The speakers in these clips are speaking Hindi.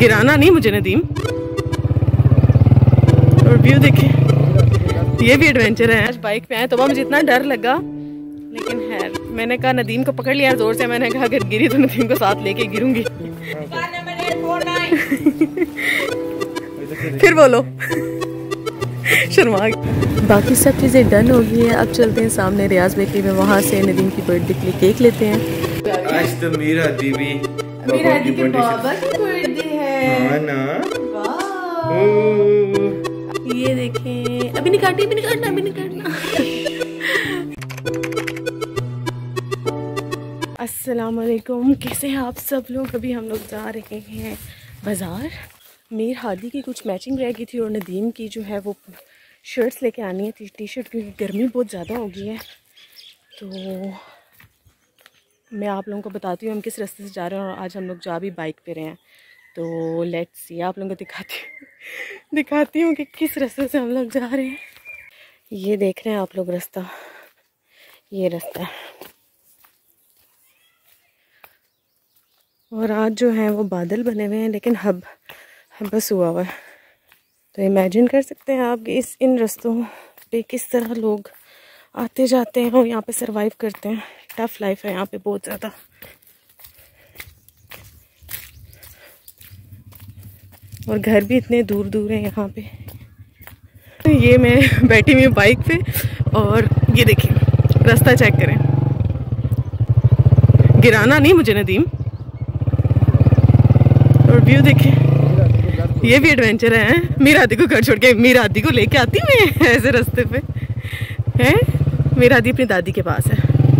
गिराना नहीं मुझे नदीम। और व्यू देखे, ये भी एडवेंचर है। आज बाइक पे आए तो मुझे इतना डर लगा, लेकिन है मैंने कहा नदीम को पकड़ लिया जोर से। मैंने कहा अगर गिरी तो नदीम को साथ लेके गिरूंगी। फिर बोलो शर्मा। बाकी सब चीज़ें डन हो गई है। अब चलते हैं सामने रियाज बेकरी में, वहाँ से नदीम की बर्थडे के लिए केक लेते हैं। आज तो मीरा दीदी मीरा दी के बाबा की बर्थडे है। हाँ ना। ये देखें, अभी नहीं काटना, अभी नहीं काटना, अभी नहीं काटना। अस्सलाम वालेकुम, कैसे हैं आप सब लोग। अभी हम लोग जा रहे हैं बाज़ार। मीर हादी की कुछ मैचिंग रह गई थी और नदीम की जो है वो शर्ट्स लेके आनी है टी शर्ट, क्योंकि गर्मी बहुत ज़्यादा हो गई है। तो मैं आप लोगों को बताती हूँ हम किस रास्ते से जा रहे हैं, और आज हम लोग जा भी बाइक पे रहे हैं। तो लेट्स सी, आप लोगों को दिखाती हूँ कि किस रास्ते से हम लोग जा रहे हैं। ये देख रहे हैं आप लोग रास्ता, ये रास्ता है। और आज जो है वो बादल बने हुए हैं, लेकिन हबस हुआ हुआ है। तो इमेजिन कर सकते हैं आप कि इन रास्तों पे किस तरह लोग आते जाते हैं और यहाँ पे सरवाइव करते हैं। टफ लाइफ है यहाँ पे बहुत ज़्यादा। और घर भी इतने दूर दूर हैं यहाँ पे। ये मैं बैठी हुई हूँ बाइक पे, और ये देखिए रास्ता चेक करें। गिराना नहीं मुझे नदीम। और व्यू देखें, ये भी एडवेंचर है। मीरा दी को घर छोड़ के मीरा दी को लेके आती हूँ मैं ऐसे रास्ते पे है। मीरा दी अपनी दादी के पास है।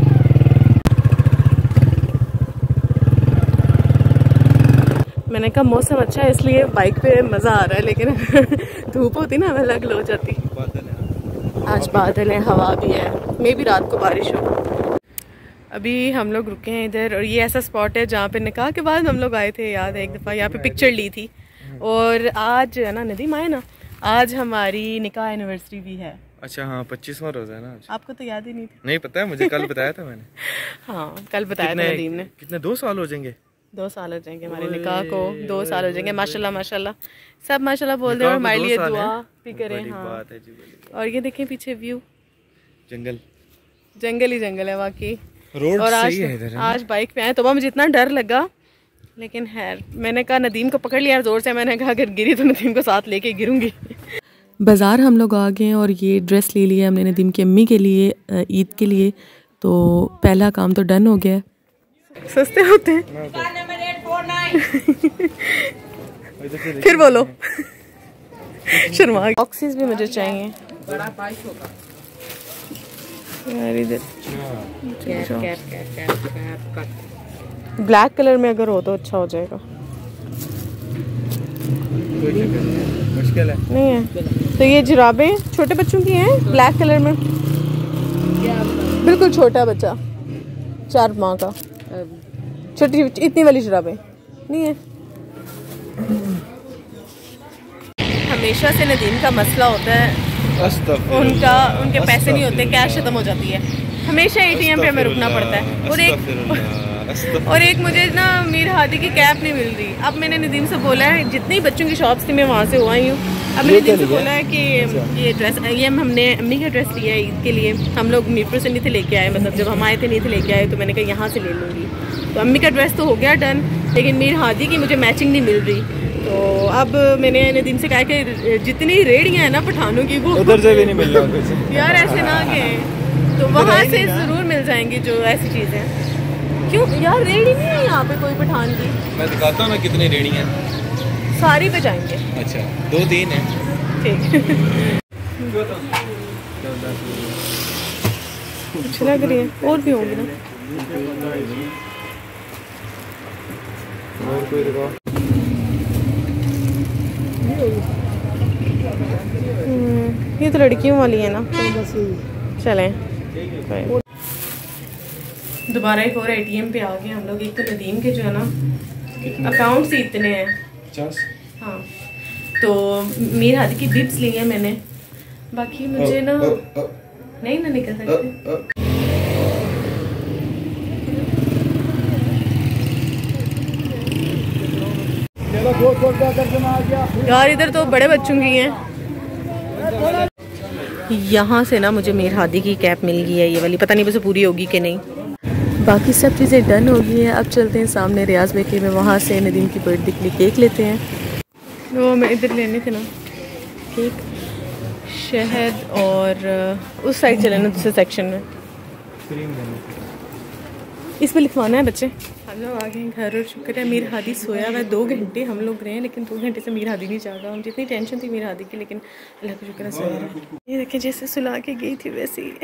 मैंने कहा मौसम अच्छा है इसलिए बाइक पे मज़ा आ रहा है, लेकिन धूप होती ना हमें लग लो जाती। आज बादल है, हवा भी है, मे भी रात को बारिश हो। अभी हम लोग रुके हैं इधर, और ये ऐसा स्पॉट है जहाँ पे निकाह के बाद हम लोग आए थे, याद है एक दफ़ा यहाँ पे पिक्चर ली थी। और आज है ना नदीम आए ना, आज हमारी निकाह एनिवर्सरी भी है। अच्छा हाँ, 25वां रोजा है ना आज। आपको तो याद ही नहीं था। नहीं पता है मुझे, कल बताया था मैंने। हाँ कल बताया था नदीम ने। कितने 2 साल हो जाएंगे? 2 साल हो जाएंगे हमारे निकाह को, 2 साल हो जाएंगे। माशाल्लाह माशाल्लाह, सब माशाल्लाह बोल रहे हैं, हमारे लिए दुआ भी करें। हाँ बात है जी। और ये देखें पीछे व्यू, जंगल जंगल ही जंगल है वाकई। रोड और सही है इधर। आज बाइक पे आए तो मुझे इतना डर लगा, लेकिन है मैंने कहा नदीम को पकड़ लिया जोर से। मैंने कहा अगर गिरी तो नदीम को साथ लेके गिरूंगी। बाज़ार हम लोग आ गए हैं, और ये ड्रेस ले लिया हमने नदीम की अम्मी के लिए ईद के लिए। तो पहला काम तो डन हो गया। सस्ते होते हैं। फिर बोलो शर्मा। बॉक्सेस भी मुझे चाहिए यार इधर। ब्लैक कलर में अगर हो तो अच्छा हो जाएगा। मुश्किल है नहीं है तो ये जुराबें छोटे बच्चों की हैं, ब्लैक कलर में, बिल्कुल छोटा बच्चा 4 माह का, छोटी इतनी वाली जुराबें नहीं है। हमेशा से नदीम का मसला होता है, उनके पैसे नहीं होते, कैश खत्म हो जाती है, हमेशा ATM पे हमें रुकना पड़ता है। और एक मुझे ना मीर हादी की कैप नहीं मिल रही। अब मैंने नदीम से बोला है, जितनी बच्चों की शॉप्स थी मैं वहाँ से हुआ ही हूँ। अब मैंने नदीम से बोला है कि ये ड्रेस, ये हमने अम्मी का ड्रेस लिया है ईद के लिए। हम लोग मीरपुर से नहीं थे लेके आए, मतलब जब हम आए थे नहीं थे लेके आए, तो मैंने कहा यहाँ से ले लूँगी। तो अम्मी का ड्रेस तो हो गया डन, लेकिन मीर हादी की मुझे मैचिंग नहीं मिल रही। तो अब मैंने नदीम से कहा कि जितनी रेड़ियाँ हैं ना पठानों की, वो उधर से भी नहीं मिल रहा यार, ऐसे ना गए तो वहाँ से ज़रूर मिल जाएंगी जो ऐसी चीज़ें। क्यों यार, रेड़ी नहीं है यहाँ पे कोई पठान की? मैं दिखाता हूँ मैं कितनी रेड़ी हैं। सारी पे जाएंगे। अच्छा 2-3 है। ठीक अच्छी लग रही है, और भी होंगी ना। और कोई दिखाओ। ये तो लड़कियों वाली है ना। चलें दोबारा एक और ATM पे आ गए हम लोग। एक तो नदीम के जो है ना अकाउंट्स ही इतने हैं 50। हाँ तो मीर हादी की बिप्स ली है मैंने, बाकी मुझे ना नहीं ना निकल सकते। यार इधर तो बड़े बच्चों की हैं। यहाँ से ना मुझे मीर हादी की कैप मिल गई है, ये वाली, पता नहीं बस पूरी होगी कि नहीं। बाकी सब चीज़ें डन हो गई हैं। अब चलते हैं सामने रियाज बेकरी में, वहाँ से नदीम की बर्थडे के लिए केक लेते हैं। वो मैं इधर लेने थे ना केक, शहद, और उस साइड चले ना दूसरे सेक्शन में, इस पर लिखवाना है बच्चे। हम लोग आ गए हैं घर और शुक्र है मीर हादी सोया हुआ है। 2 घंटे हम लोग रहे हैं, लेकिन 2 घंटे से मीर हादी नहीं जागा। मुझे इतनी टेंशन थी मीर हादी की, लेकिन अल्लाह का शुक्र है सोया है। ये देखें जैसे सुला के गई थी वैसे ही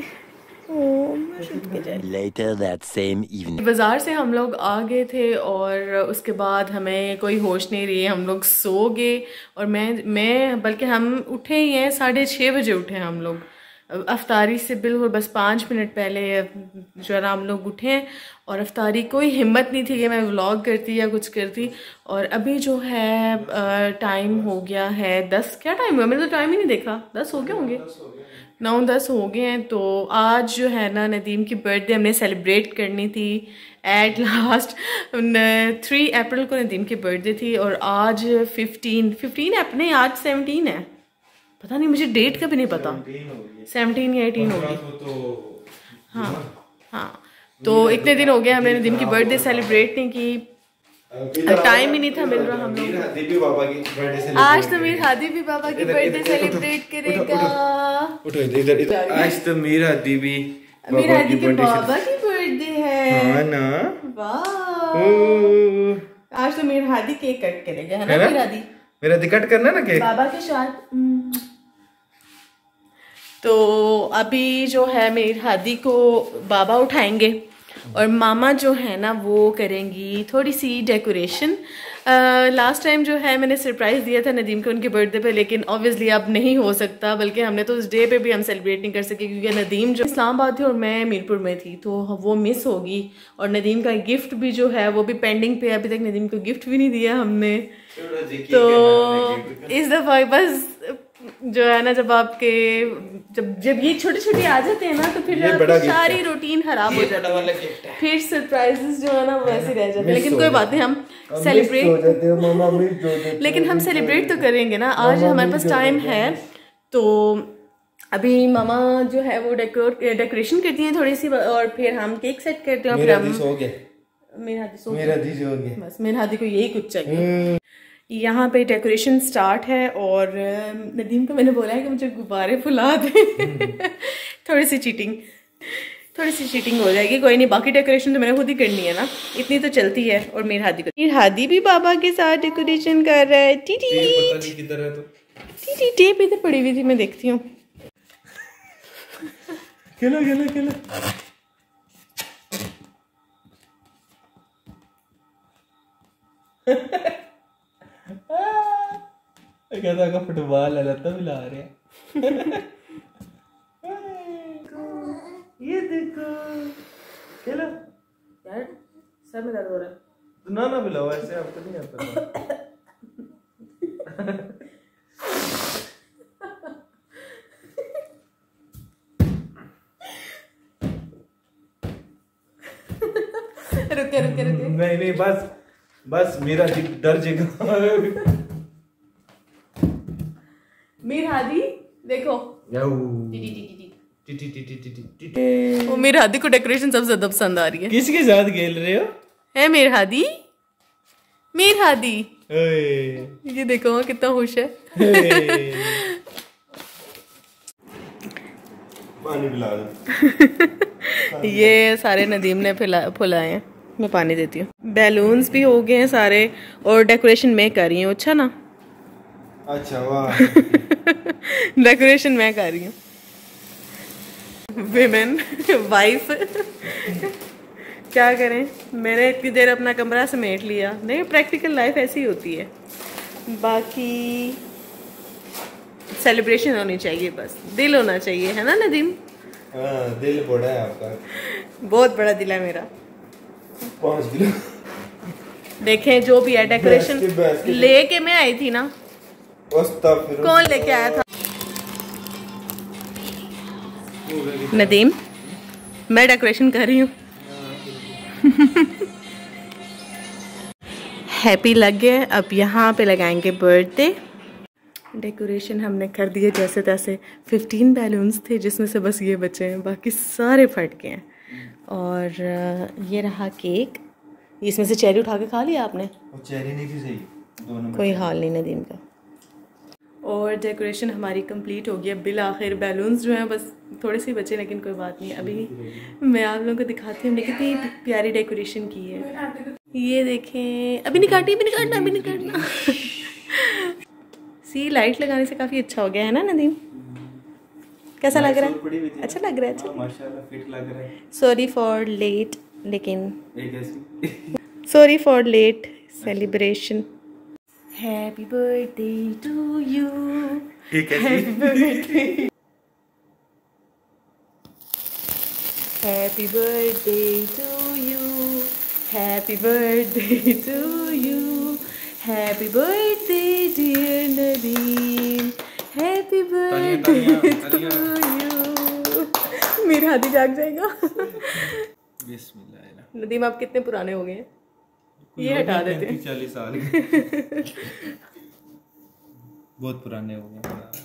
Later that same evening. बाज़ार से हम लोग आ गए थे और उसके बाद हमें कोई होश नहीं रही, हम लोग सो गए। और मैं बल्कि हम उठे ही हैं 6:30 बजे उठे हैं हम लोग, अफ्तारी से बिल्कुल बस 5 मिनट पहले जो है ना हम लोग उठे हैं। और अफ्तारी कोई हिम्मत नहीं थी कि मैं व्लॉग करती या कुछ करती। और अभी जो है टाइम हो गया है 10, क्या टाइम हुआ, मैंने तो टाइम ही नहीं देखा, 10 हो गए होंगे, 9-10 हो गए हैं। तो आज जो है ना नदीम की बर्थडे हमने सेलिब्रेट करनी थी एट लास्ट। 3 अप्रैल को नदीम की बर्थडे थी और आज 15 अप्रैल नहीं, आज 17 है, पता नहीं मुझे डेट का भी नहीं पता, 17 या 18 होगी। हाँ तो इतने दिन हो गए हमने नदीम की बर्थडे सेलिब्रेट नहीं की, टाइम ही नहीं था मिल रहा हम लोग। आज तो मीर हादी भी बाबा की बर्थडे सेलिब्रेट करेगा। आज तो मीर हादी भी मीर हादी के बाबा की बर्थडे है। हाँ ना, वाह, आज तो मीर हादी केक कट करेगा, है ना मीर हादी? मेरा कट करना ना केक बाबा के साथ। तो अभी जो है मीर हादी को बाबा उठाएंगे और मामा जो है ना वो करेंगी थोड़ी सी डेकोरेशन। लास्ट टाइम जो है मैंने सरप्राइज़ दिया था नदीम को उनके बर्थडे पे, लेकिन ऑब्वियसली अब नहीं हो सकता, बल्कि हमने तो उस डे पे भी हम सेलिब्रेट नहीं कर सके क्योंकि नदीम जो इस्लामाबाद थी और मैं मीरपुर में थी, तो वो मिस होगी। और नदीम का गिफ्ट भी जो है वो भी पेंडिंग पे, अभी तक नदीम को गिफ्ट भी नहीं दिया हमने। तो इस दफ़ा बस जो है ना जब आपके जब ये छोटे छोटे आ जाते हैं ना तो फिर सारी रूटीन खराब हो जाती है, फिर सरप्राइजेस जो है ना वो वैसे रह जाते हैं। लेकिन कोई बात नहीं, हम सेलिब्रेट लेकिन हम सेलिब्रेट तो करेंगे ना। आज हमारे पास टाइम है तो अभी मामा जो है वो डेकोरेशन करती हैं थोड़ी सी और फिर हम केक सेट करते हैं। मेरा दी सो गया, बस मेरे हादी को यही कुछ चाहिए। यहाँ पे डेकोरेशन स्टार्ट है और नदीम को मैंने बोला है कि मुझे गुब्बारे फुला दे। थोड़ी सी चीटिंग हो जाएगी, कोई नहीं, बाकी डेकोरेशन तो मैंने खुद ही करनी है ना, इतनी तो चलती है। और मीर हादी भी बाबा के साथ डेकोरेशन कर रहा है। टीटी टेप इधर पड़ी हुई थी, मैं देखती हूँ। कहता का फुटबॉल लता भी ला रहे हैं। ये देखो, खेलो यार सर में दर्द हो रहा है। ना बुलाओ, ऐसे आपको नहीं आता। रुके नहीं बस मेरा डर जेगा। मीर हादी देखो, वो मीर हादी को डेकोरेशन सबसे ज्यादा पसंद आ रही है। किसके साथ खेल रहे हो? है मीर हादी ये देखो कितना खुश है। पानी पिला दो। ये सारे नदीम ने फुलाए हैं, मैं पानी देती हूँ। बैलून्स भी हो गए हैं सारे और डेकोरेशन मैं कर रही हूँ। अच्छा ना, अच्छा वाह। डेकोरेशन मैं कर रही हूँ। विमेन वाइफ क्या करें, मैंने इतनी देर अपना कमरा समेट लिया। नहीं, प्रैक्टिकल लाइफ ऐसी ही होती है। बाकी सेलिब्रेशन होनी चाहिए, बस दिल होना चाहिए, है ना नदीम? हाँ, दिल बड़ा है आपका, बहुत बड़ा दिल है मेरा। 5 किलो। देखें जो भी है डेकोरेशन लेके मैं आई थी ना। कौन लेके आया था? नदीम, मैं डेकोरेशन कर रही हूँ। हैप्पी लग गया। अब यहाँ पे लगाएंगे बर्थडे डेकोरेशन। हमने कर दिए जैसे तैसे। 15 बैलून्स थे जिसमें से बस ये बचे हैं, बाकी सारे फट गए हैं। और ये रहा केक। इसमें से चेरी उठा के खा लिया आपने? चेरी नहीं थी सही, दोनों कोई हाल नहीं नदीम का। और डेकोरेशन हमारी कंप्लीट हो गई। बिल आखिर बैलून्स जो हैं बस थोड़े से बचे, लेकिन कोई बात नहीं। अभी मैं आप लोगों को दिखाती हूँ हमने कितनी प्यारी डेकोरेशन की है। ये देखें, अभी नहीं काटना, अभी नहीं काटना। सी लाइट लगाने से काफ़ी अच्छा हो गया है ना नदीम? कैसा लग रहा है? अच्छा लग रहा है। अच्छा माशाल्लाह फिट लग रहा है। सॉरी फॉर लेट, लेकिन sorry for late celebration. Happy birthday to you, happy birthday, happy birthday to you, happy birthday to you, happy birthday dear Nadeem, happy birthday to you. मेरी हाथी जाग जाएगा। बिस्मिल्लाह। नदीम आप कितने पुराने हो गए हैं? ये हटा देते हैं। 40 साल के बहुत पुराने हो गए।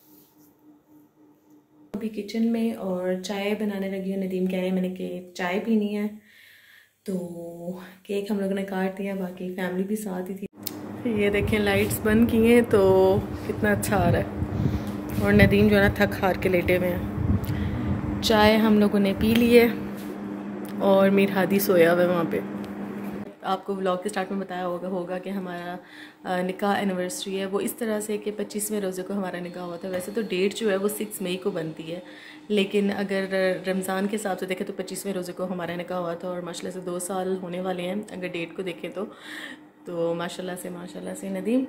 अभी किचन में और चाय बनाने लगी हूँ। नदीम कह रहे हैं मैंने कि चाय पीनी है, तो केक हम लोगों ने काट दिया, बाकी फैमिली भी साथ ही थी। ये देखें लाइट्स बंद की हैं तो कितना अच्छा आ रहा है। और नदीम जो है ना थक हार के लेटे हुए हैं। चाय हम लोगों ने पी ली है और मीर हादी सोया हुआ है वहाँ पे। आपको व्लॉग के स्टार्ट में बताया होगा कि हमारा निकाह एनिवर्सरी है वो इस तरह से कि 25वें रोज़े को हमारा निकाह हुआ था। वैसे तो डेट जो है वो 6 मई को बनती है, लेकिन अगर रमज़ान के हिसाब से देखें तो 25वें रोज़े को हमारा निकाह हुआ था। और माशाल्लाह से 2 साल होने वाले हैं अगर डेट को देखें तो माशाल्लाह से नदीम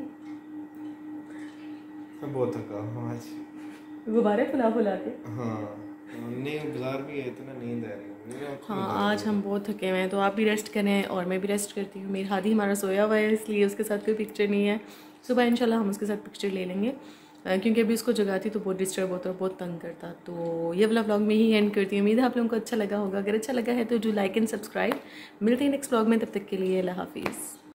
बहुत थका हूँ आज। गुब्बारे फुला के। हाँ नहीं बाजार भी है, इतना नींद आ रही है। हाँ आज हम बहुत थके हुए हैं, तो आप भी रेस्ट करें और मैं भी रेस्ट करती हूँ। मेरी हादी हमारा सोया हुआ है इसलिए उसके साथ कोई पिक्चर नहीं है। सुबह इंशाल्लाह हम उसके साथ पिक्चर ले लेंगे, क्योंकि अभी उसको जगाती तो बहुत डिस्टर्ब होता है, बहुत तंग करता। तो ये वाला व्लॉग में ही एंड करती हूँ। उम्मीद है आप लोगों को अच्छा लगा होगा। अगर अच्छा लगा है तो डू लाइक एंड सब्सक्राइब। मिलते हैं नेक्स्ट व्लॉग में, तब तक के लिए अल्लाह हाफिज़।